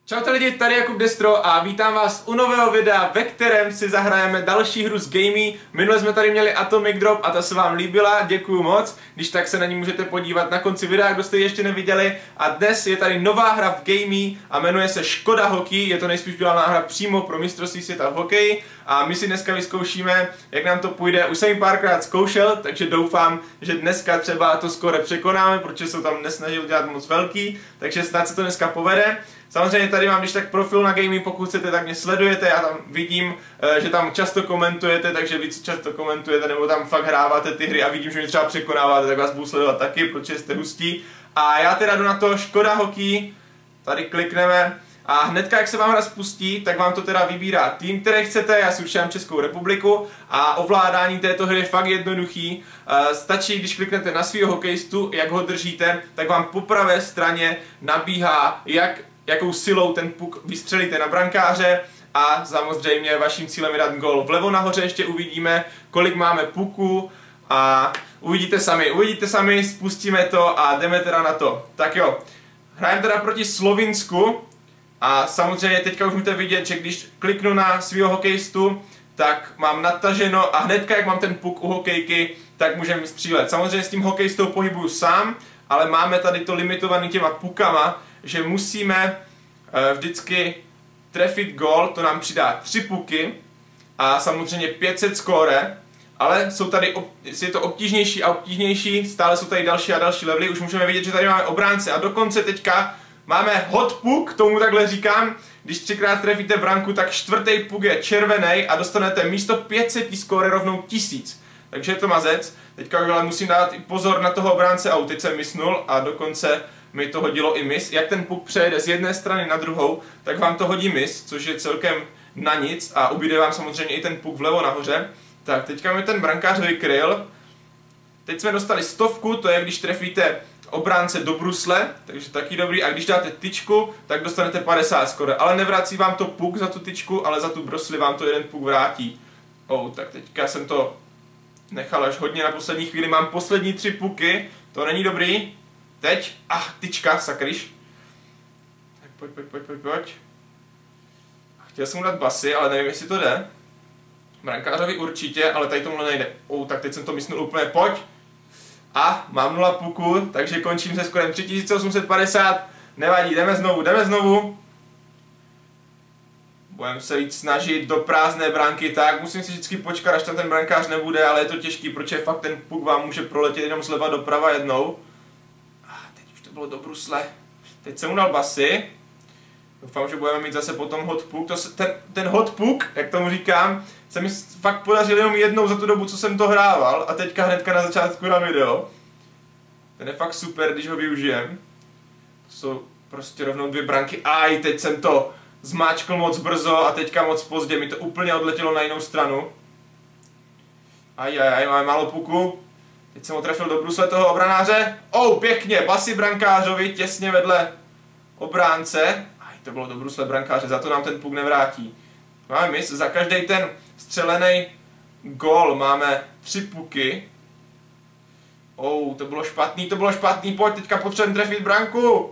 Čaute lidi, tady Jakub Destro a vítám vás u nového videa, ve kterém si zahrajeme další hru z Gamey. Minule jsme tady měli Atomic Drop a ta se vám líbila, děkuju moc. Když tak se na ní můžete podívat na konci videa, kdo jste ji ještě neviděli. A dnes je tady nová hra v Gamey a jmenuje se Škoda Hockey. Je to nejspíš udělaná hra přímo pro mistrovství světa v hokeji. A my si dneska vyzkoušíme, jak nám to půjde. Už jsem ji párkrát zkoušel, takže doufám, že dneska třeba to skoro překonáme, protože jsou tam nesnažil dělat moc velký. Takže snad se to dneska povede. Samozřejmě tady mám když tak profil na Gamey, pokud chcete, tak mě sledujete, já tam vidím, že tam často komentujete, takže víc často komentujete, nebo tam fakt hráváte ty hry a vidím, že mě třeba překonáváte, tak vás budu sledovat taky, protože jste hustí. A já teda jdu na to Škoda Hockey, tady klikneme a hnedka jak se vám hra spustí, tak vám to teda vybírá tým, který chcete, já si určitě Českou republiku a ovládání této hry je fakt jednoduchý. Stačí, když kliknete na svýho hokejistu, jak ho držíte, tak vám po pravé straně nabíhá, jakou silou ten puk vystřelíte na brankáře a samozřejmě vaším cílem je dát gól. Vlevo nahoře ještě uvidíme, kolik máme puků a uvidíte sami, spustíme to a jdeme teda na to. Tak jo, hrajeme teda proti Slovinsku a samozřejmě teďka už můžete vidět, že když kliknu na svýho hokejistu, tak mám nataženo a hnedka jak mám ten puk u hokejky, tak můžeme střílet. Samozřejmě s tím hokejistou pohybuju sám, ale máme tady to limitovaný těma pukama, že musíme vždycky trefit gól, to nám přidá 3 puky a samozřejmě 500 skóre, ale jsou tady, je to obtížnější a obtížnější, stále jsou tady další a další levely, už můžeme vidět, že tady máme obránce a dokonce teďka máme hot puk, tomu takhle říkám, když 3krát trefíte branku, tak 4. puk je červený a dostanete místo 500 skóre rovnou 1000, takže je to mazec. Teďka ale musím dát i pozor na toho obránce, teď jsem misnul a dokonce mi to hodilo i mis. Jak ten puk přejede z jedné strany na druhou, tak vám to hodí mis, což je celkem na nic a ubyde vám samozřejmě i ten puk vlevo nahoře. Tak teďka mi ten brankář vykryl. Teď jsme dostali 100, to je když trefíte obránce do brusle, takže taky dobrý. A když dáte tyčku, tak dostanete 50 skoro. Ale nevrací vám to puk za tu tyčku, ale za tu brusli vám to jeden puk vrátí. Tak teďka jsem to nechal až hodně na poslední chvíli, mám poslední 3 puky, to není dobrý. Teď, tyčka, sakryš. Tak pojď. Chtěl jsem mu dát basy, ale nevím, jestli to jde. Brankářovi určitě, ale tady tomuhle nejde. Tak teď jsem to mysnul úplně, pojď. A mám 0 puku, takže končím se skorem 3850. Nevadí, jdeme znovu. Budeme se víc snažit do prázdné branky, tak musím si vždycky počkat, až tam ten brankář nebude, ale je to těžký, protože fakt ten puk vám může proletět jenom zleva doprava jednou. Teď už to bylo do brusle. Teď jsem mu dal basy. Doufám, že budeme mít zase potom hot puk. Ten hot puk, jak tomu říkám, se mi fakt podařil jenom jednou za tu dobu, co jsem to hrával a teďka hnedka na začátku na video. Ten je fakt super, když ho využijem. To jsou prostě rovnou 2 branky. Teď jsem to zmáčkl moc brzo a teďka moc pozdě, mi to úplně odletělo na jinou stranu. Máme málo puku. Teď jsem ho trefil do brusle toho obranáře. Pěkně, basy brankářovi těsně vedle obránce. To bylo do brusle brankáře, za to nám ten puk nevrátí. Máme mis, za každý ten střelený gól máme 3 puky. To bylo špatný, pojď, teďka potřebujeme trefit branku.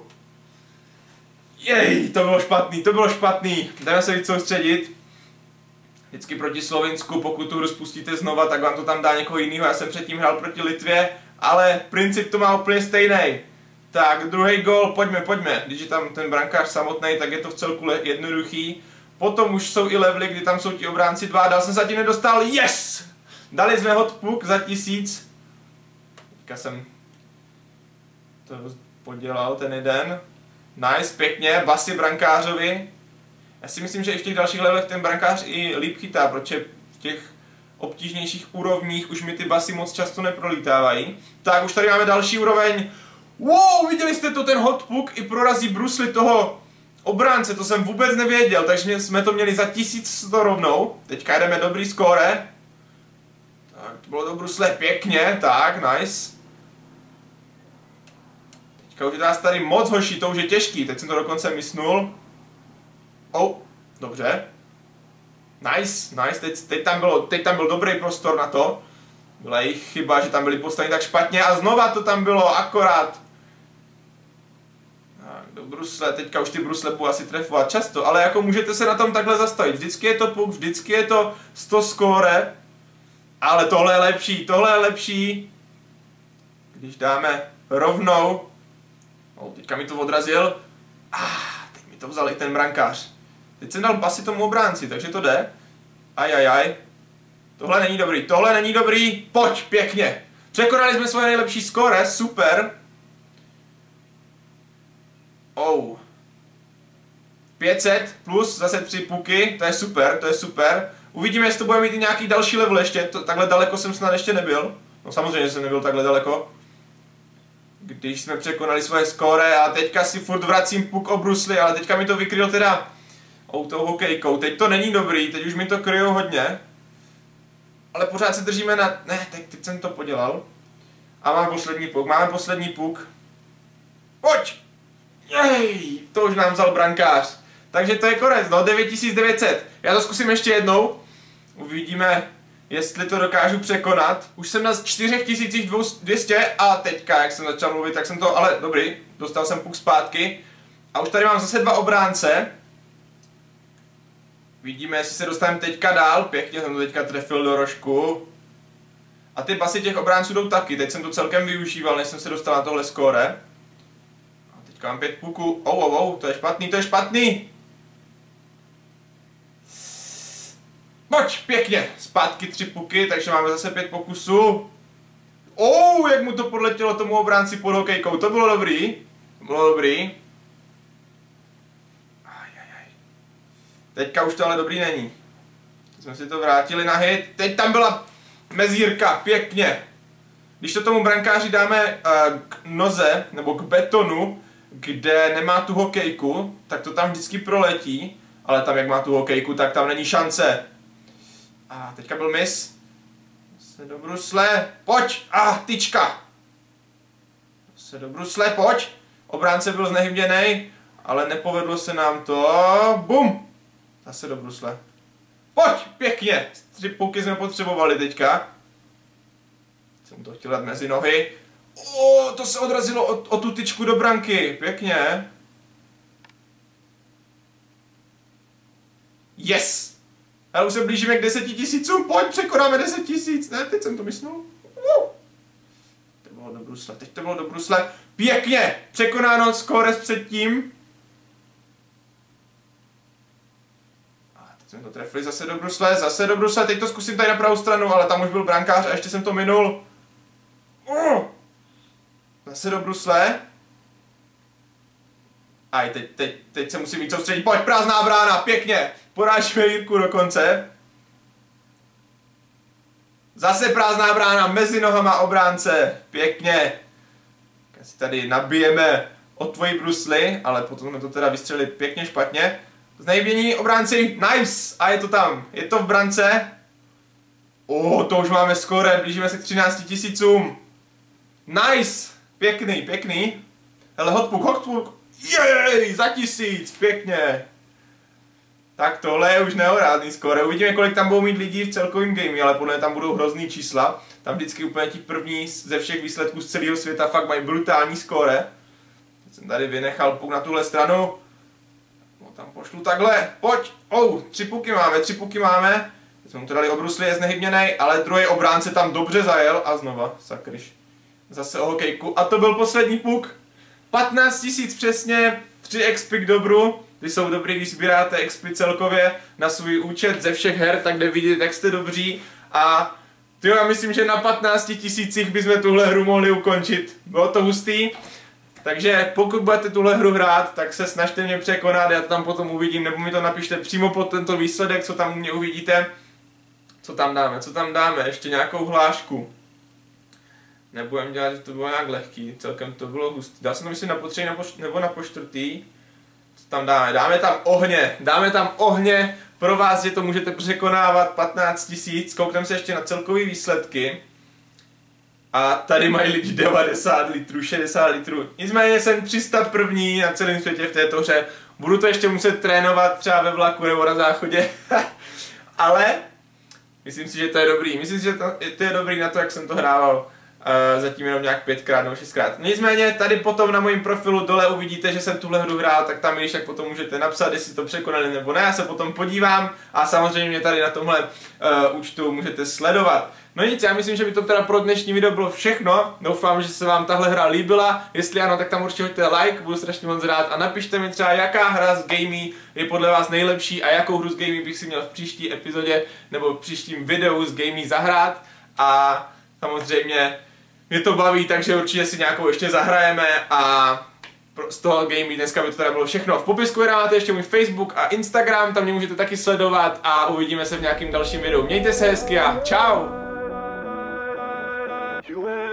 To bylo špatný. Jdeme se víc soustředit. Vždycky proti Slovinsku, pokud tu hru spustíte znova, tak vám to tam dá někoho jiného. Já jsem předtím hrál proti Litvě, ale princip to má úplně stejný. Tak, druhý gól, pojďme. Když je tam ten brankář samotný, tak je to v celku jednoduchý. Potom už jsou i levely, kdy tam jsou ti obránci 2. Dál jsem se zatím nedostal. Yes! Dali jsme hot puk za 1000. Teďka jsem to podělal ten jeden. Nice, pěkně, basy brankářovi. Já si myslím, že i v těch dalších levelech ten brankář i líp chytá, protože v těch obtížnějších úrovních už mi ty basy moc často neprolítávají. Tak, už tady máme další úroveň. Viděli jste to, ten hot puk i prorazí brusly toho obránce, to jsem vůbec nevěděl, takže jsme to měli za 1100 rovnou. Teďka jdeme dobrý skóre. Tak, to bylo do brusle pěkně, tak, nice. Teďka už je nás tady moc hoší, to už je těžký, teď jsem to dokonce misnul. Dobře. Nice, teď tam byl dobrý prostor na to. Byla jejich chyba, že tam byli postaveni tak špatně a znova to tam bylo akorát. do brusle, teďka už ty brusle budu asi trefovat často, ale jako můžete se na tom takhle zastavit. Vždycky je to puk, vždycky je to 100 skóre, ale tohle je lepší. Když dáme rovnou, teďka mi to odrazil, teď mi to vzal i ten brankář. Teď jsem dal pasy tomu obránci, takže to jde. Ajajaj. Tohle není dobrý, pojď, pěkně. Překonali jsme svoje nejlepší skóre, super. 500 plus zase 3 puky, to je super. Uvidíme, jestli to bude mít i nějaký další level ještě, takhle daleko jsem snad ještě nebyl. No samozřejmě jsem nebyl takhle daleko. Když jsme překonali svoje skóre a teďka si furt vracím puk o brusli, ale teďka mi to vykryl teda tou hokejkou. Teď to není dobrý, teď už mi to kryjou hodně. Ale pořád se držíme na... Ne, teď jsem to podělal. A máme poslední puk. Pojď! Jej, to už nám vzal brankář. Takže to je konec, no, 9900. Já to zkusím ještě jednou. Uvidíme, jestli to dokážu překonat. Už jsem na 4200 a teďka, jak jsem začal mluvit, tak jsem to, ale dobrý, dostal jsem puk zpátky. A už tady mám zase 2 obránce. Vidíme, jestli se dostaneme teďka dál. Pěkně jsem to teďka trefil do rožku. A ty basy těch obránců jdou taky. Teď jsem to celkem využíval, než jsem se dostal na tohle skóre. A teďka mám 5 puků. To je špatný. Pojď, pěkně. Zpátky 3 puky, takže máme zase 5 pokusů. Jak mu to podletělo tomu obránci pod hokejkou. To bylo dobrý. Teďka už to ale dobrý není. Jsme si to vrátili na hit. Teď tam byla mezírka, pěkně. Když to tomu brankáři dáme k noze, nebo k betonu, kde nemá tu hokejku, tak to tam vždycky proletí. Ale tam, jak má tu hokejku, tak tam není šance. A teďka byl miss. Se do brusle, pojď! Tyčka! Se do brusle, pojď! Obránce byl znehybněnej, ale nepovedlo se nám to. Bum! Zase do brusle. Pojď! Pěkně! 3 puky jsme potřebovali teďka. Jsem to chtěl dát mezi nohy. To se odrazilo o tu tyčku do branky. Pěkně. Yes! Ale už se blížíme k 10 000. Pojď, překonáme 10 000. Ne, teď jsem to myslel. Teď to bylo do brusle. Pěkně! Překonáno skóre předtím. Teď jsme to trefili zase do brusle. Teď to zkusím tady na pravou stranu, ale tam už byl brankář a ještě jsem to minul. Zase do brusle. Teď se musím víc soustředit. Pojď, prázdná brána, pěkně. Porážíme Jirku dokonce. Zase prázdná brána, mezi nohama obránce. Pěkně. Si tady nabijeme od tvojí brusly, ale potom jsme to teda vystřelili pěkně špatně. Znejvění obránci, nice. A je to tam, je to v brance. To už máme skóre, blížíme se k 13 000. Nice, pěkný. Hele, hotpuk. Jej, za 1000, pěkně. Tak tohle je už nehorázný skóre. Uvidíme, kolik tam budou mít lidí v celkovém gameu, ale podle mě tam budou hrozný čísla. Tam vždycky úplně ti první ze všech výsledků z celého světa fakt mají brutální skóre. Teď jsem tady vynechal puk na tuhle stranu. Tam pošlu takhle, pojď. 3 puky máme. Teď jsme mu to dali o brusli, je znehybněnej, ale druhý obránce tam dobře zajel a znova, sakryš. Zase o hokejku. A to byl poslední puk. 15 000 přesně, 3 expy k dobru. Ty jsou dobrý, když sbíráte expy celkově na svůj účet ze všech her, tak kde vidíte, jak jste dobří. A já myslím, že na 15 000 bychom tuhle hru mohli ukončit. Bylo to hustý. Takže pokud budete tuhle hru hrát, tak se snažte mě překonat, já to tam potom uvidím, nebo mi to napište přímo pod tento výsledek, co tam u mě uvidíte. Co tam dáme, ještě nějakou hlášku. Nebudem dělat, že to bylo nějak lehký, celkem to bylo hustý. Dal jsem to myslím na potřetí nebo na počtvrtý. Co tam dáme? Dáme tam ohně, pro vás, že to můžete překonávat 15 000, koukneme se ještě na celkové výsledky. A tady mají lidi 90 litrů, 60 litrů. Nicméně jsem 301. na celém světě v této hře. Budu to ještě muset trénovat třeba ve vlaku nebo na záchodě. Ale myslím si, že to je dobrý. Myslím si, že to je dobrý na to, jak jsem to hrával. zatím jenom nějak 5krát nebo 6krát. Nicméně tady potom na mojím profilu dole uvidíte, že jsem tuhle hru hrál, tak tam když tak potom můžete napsat, jestli to překonali nebo ne, já se potom podívám a samozřejmě mě tady na tomhle účtu můžete sledovat. No nic, já myslím, že by to teda pro dnešní video bylo všechno. Doufám, že se vám tahle hra líbila. Jestli ano, tak tam určitě hoďte like, budu strašně moc rád. A napište mi třeba, jaká hra z Gamey je podle vás nejlepší a jakou hru z Gamey bych si měl v příští epizodě nebo v příštím videu z Gamey zahrát. A samozřejmě mě to baví, takže určitě si nějakou ještě zahrajeme a z toho Gamey dneska by to teda bylo všechno. V popisku videa máte ještě můj Facebook a Instagram, tam mě můžete taky sledovat a uvidíme se v nějakém dalším videu. Mějte se hezky a čau!